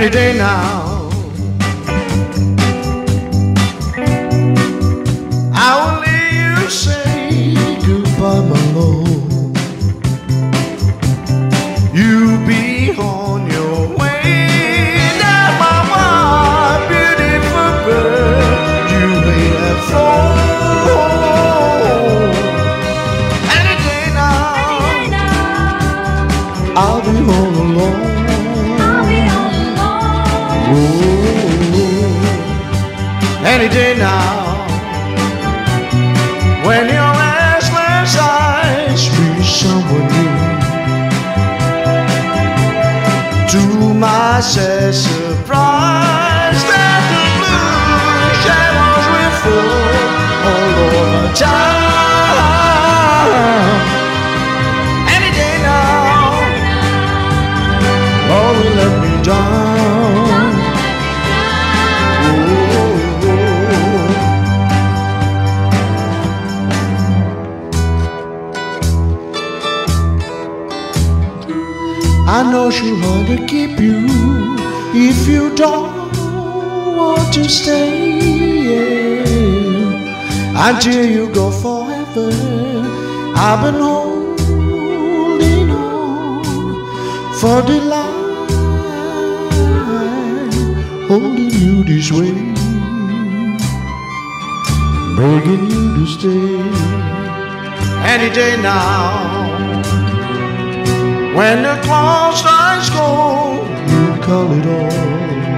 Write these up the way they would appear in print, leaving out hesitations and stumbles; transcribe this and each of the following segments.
any day now. I will hear you say goodbye, my lord. You be on your way. Now, my wife, beautiful bird, you may have flown. Any day now, I'll be all alone. Any day now, when your restless eyes reach someone new, to my sad surprise, that the blue shadows will fall all over town. Any day now, oh, will let me down. I know she'll want to keep you if you don't want to stay, until you go forever. I've been holding on for dear life, holding you this way, begging you to stay. Any day now, when the clock strikes gold, you call it all.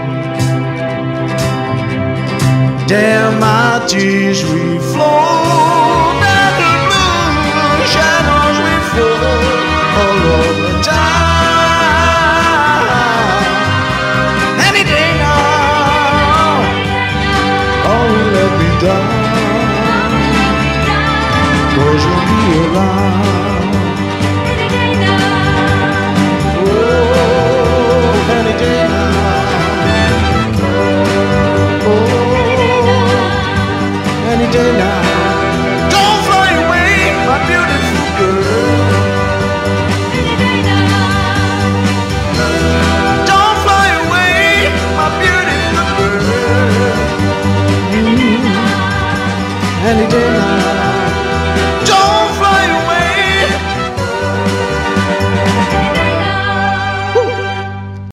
Damn, my tears we flow, and the blue shadows we fall all over time. Any day now, oh, let me down, 'cause you'll be around. Any day now.